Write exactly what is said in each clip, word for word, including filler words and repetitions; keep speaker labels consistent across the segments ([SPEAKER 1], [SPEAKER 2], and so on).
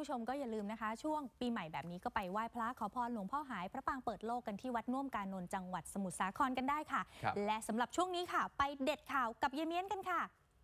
[SPEAKER 1] ผู้ชมก็อย่าลืมนะคะช่วงปีใหม่แบบนี้ก็ไปไหว้พระขอพรหลวงพ่อหายพระปางเปิดโลกกันที่วัดน่วมกานนท์จังหวัดสมุทรสาครกันได้ค่ะและสำหรับช่วงนี้ค่ะไปเด็ดข่าวกับเยเมียนกันค่ะ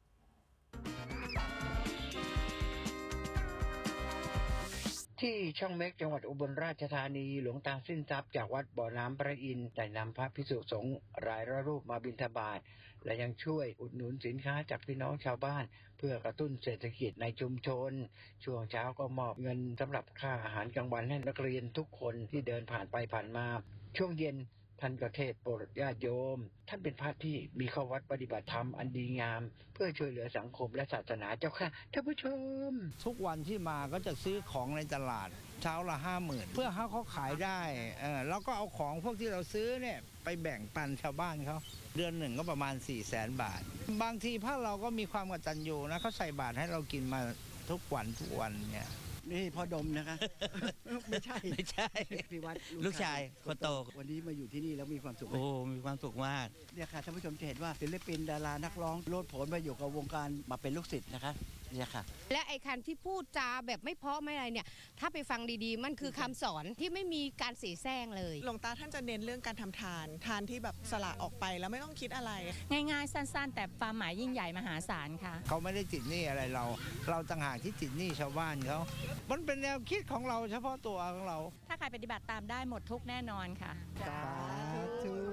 [SPEAKER 2] ที่ช่องเม็กจังหวัดอุบลราชธานีหลวงตาสิ้นทรัพย์จากวัดบ่อน้ำพระอินทร์ได้นำพระภิกษุสงฆ์รายละรูปมาบิณฑบาตและยังช่วยอุดหนุนสินค้าจากพี่น้องชาวบ้านเพื่อกระตุ้นเศรษฐกิจในชุมชนช่วงเช้าก็มอบเงินสำหรับค่าอาหารกลางวันให้นักเรียนทุกคนที่เดินผ่านไปผ่านมาช่วงเย็นท่านก็เทศน์โปรดญาติโยมท่านเป็นพระที่มีข้อวัดปฏิบัติธรรมอันดีงามเพื่อช่วยเหลือสังคมและศาสนาเจ้าค่ะท่านผู้ชม
[SPEAKER 3] ทุกวันที่มาก็จะซื้อของในตลาดเช้าละห้าหมื่นเพื่อให้เขาขายได้เออแล้วก็เอาของพวกที่เราซื้อเนี่ยไปแบ่งปันชาวบ้านเขาเดือนหนึ่งก็ประมาณสี่แสนบาทบางทีพระเราก็มีความกตัญญูนะเขาใส่บาตรให้เรากินมาทุกวันทุกวันเนี่ย
[SPEAKER 4] นี่พ่อดมนะคะ ไม่ใช่
[SPEAKER 3] ไม่ใช่
[SPEAKER 4] พี่วัด
[SPEAKER 3] ลูกชายคนโต
[SPEAKER 4] วันนี้มาอยู่ที่นี่แล้วมีความสุข
[SPEAKER 3] โอ้มีความสุขมาก
[SPEAKER 4] เนี่ยค่ะท่านผู้ชมจะเห็นว่าศิลปินดารานักร้องโลดโผนมาอยู่กับวงการมาเป็นลูกศิษย์นะคะเนี่ยค่ะ
[SPEAKER 5] และไอ้คันที่พูดจาแบบไม่เพราะไม่อะไรเนี่ยถ้าไปฟังดีๆมันคือคำสอนที่ไม่มีการเสแสร้งเลย
[SPEAKER 6] หลวงตาท่านจะเน้นเรื่องการทำทานทานที่แบบสละออกไปแล้วไม่ต้องคิดอะไร
[SPEAKER 7] ง่ายๆสั้นๆแต่ความหมายยิ่งใหญ่มหาศาลค่ะ
[SPEAKER 3] เขาไม่ได้ติดหนี้อะไรเราเราต่างหากที่ติดหนี้ชาวบ้านเขามันเป็นแนวคิดของเราเฉพาะตัวของเรา
[SPEAKER 7] ถ้าใครปฏิบัติตามได้หมดทุกแน่นอนค่ะ
[SPEAKER 4] สาธุ